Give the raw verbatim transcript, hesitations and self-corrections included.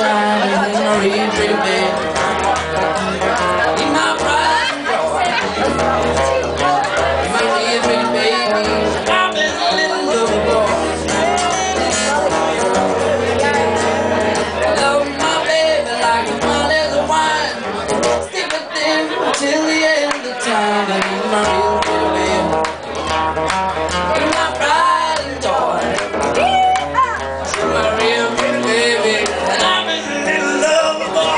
sunshine, he's my real pretty baby. He's my pride and joy. He's my real pretty baby. I'm his little lover boy. I love my baby like a bottle of wine. Stick with him till the end of time. And he's my real pretty baby. He's my pride and joy. She's my real pretty baby. And I'm his little lover boy.